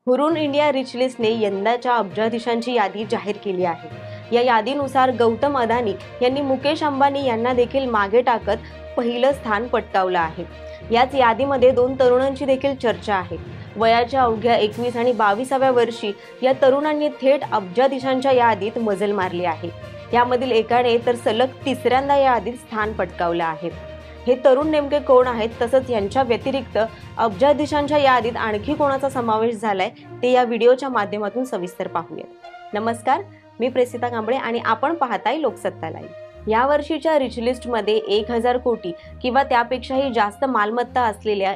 Hurun India rich लिस्टने यंदाच्या अब्जाधीशांची यादी जाहीर केली आहे। या यादीनुसार गौतम अदानी यांनी मुकेश अंबानी यांना देखील मागे टाकत पहिलं स्थान पटकावलं आहे। याच यादीमध्ये दोन तरुणांची देखील चर्चा आहे। वयाच्या अवघ्या 21 आणि 22व्या वर्षी या तरुणांनी थेट अब्जाधीशांच्या यादीत मजल मारली आहे। यामधील एकाने तर सलग तिसऱ्यांदा या यादीत स्थान पटकावलं आहे। हे तरुण नेमके कोण आहेत, तसंच यांच्या व्यतिरिक्त अब्जाधीशांच्या यादीत आणखी कोणाचा समावेश झालाय ते या व्हिडिओच्या माध्यमातून सविस्तर पाहूयात। नमस्कार, मी प्रेसिता कांबळे आणि आपण पाहताय लोकसत्ता लाईव्ह। या वर्षीच्या रिच लिस्टमध्ये 1000 कोटी किंवा त्यापेक्षाही जास्त मालमत्ता असलेल्या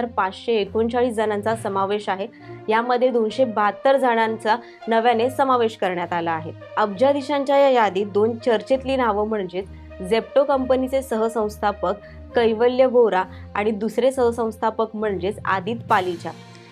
1539 जणांचा समावेश आहे। यामध्ये 272 जणांचा नव्याने समावेश करण्यात आला आहे। अब्जाधीशांच्या या यादीत दोन चर्चेतली नावं म्हणजे झेप्टो कंपनीचे सहसंस्थापक कैवल्य वोरा आणि दुसरे सहसंस्थापक म्हणजे आदित्य पालीचा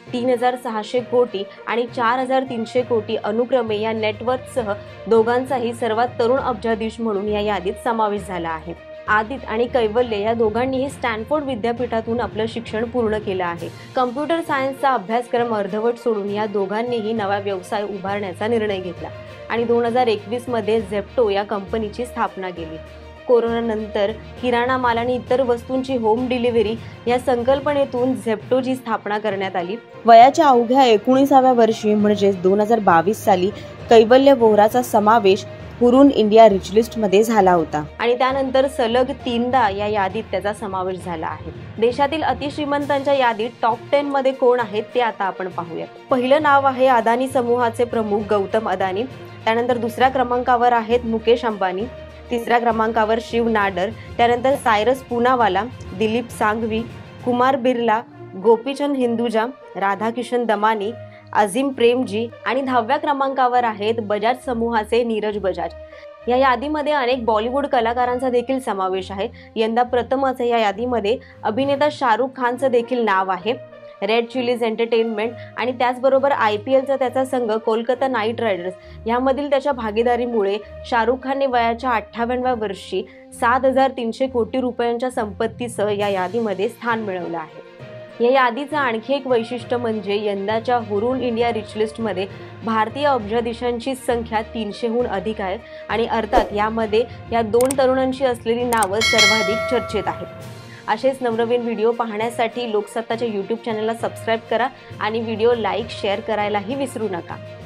3600 कोटी आणि 4300 कोटी अनुक्रमे या नेटवर्कसह दोघांचाही सर्वात तरुण अब्जाधीश म्हणून या यादीत समावेश झाला आहे। आदित्य आणि कैवल्य या दोघांनीही स्टॅनफोर्ड विद्यापीठातून आपलं शिक्षण पूर्ण केलं आहे। कम्प्युटर सायन्सचा अभ्यासक्रम अर्धवट सोडून या दोघांनीही नवा व्यवसाय उभारण्याचा निर्णय घेतला आणि 2021 मध्ये झेप्टो या कंपनीची स्थापना केली। कोरोनानंतर किराणा माल आणि इतर वस्तूंची होम डिलिव्हरी या संकल्पनेतून झेप्टोची स्थापना करण्यात आली। वयाच्या अवघ्या 19व्या वर्षी म्हणजे 2022 साली कैवल्य वोराचा समावेश हुरून इंडिया रिच लिस्ट मध्ये झाला होता आणि त्यानंतर सलग 3दा या यादीत त्याचा समावेश झाला आहे। देशातील अतिश्रीमंतांच्या यादीत टॉप 10 मध्ये कोण आहेत ते आता आपण पाहूयात। पहिलं नाव आहे अदानी समूहाचे प्रमुख गौतम अदानी, त्यानंतर दुसऱ्या क्रमांकावर आहेत मुकेश अंबानी, तिसऱ्या क्रमांकावर शिव नाडर, त्यानंतर सायरस पूनावाला, दिलीप सांघवी, कुमार बिर्ला, गोपीचंद हिंदुजा, राधाकिशन दमानी, अझीम प्रेमजी आणि 10व्या क्रमांकावर आहेत बजाज समूहाचे नीरज बजाज। या यादीमध्ये अनेक बॉलिवूड कलाकारांचा देखील समावेश आहे। यंदा प्रथमच या यादीमध्ये अभिनेता शाहरुख खानचं देखील नाव आहे। रेड चिलीज एंटरटेनमेंट आणि त्याचबरोबर IPLचा त्याचा संघ कोलकाता नाईट रायडर्स यामधील त्याच्या भागीदारीमुळे शाहरुख खानने वयाच्या 58व्या वर्षी 7300 कोटी रुपयांच्या संपत्तीसह या यादीमध्ये स्थान मिळवलं आहे। या यादीचं आणखी एक वैशिष्ट्य म्हणजे यंदाच्या हुरून इंडिया रिच लिस्टमध्ये भारतीय अब्जाधीशांची संख्या 300हून अधिक आहे आणि अर्थात यामध्ये या दोन तरुणांची असलेली नावं सर्वाधिक चर्चेत आहेत। असेच नवनवीन व्हिडिओ पाहण्यासाठी लोकसत्ताच्या YouTube चॅनलला सबस्क्राईब करा आणि व्हिडिओ लाईक शेअर करायलाही विसरू नका।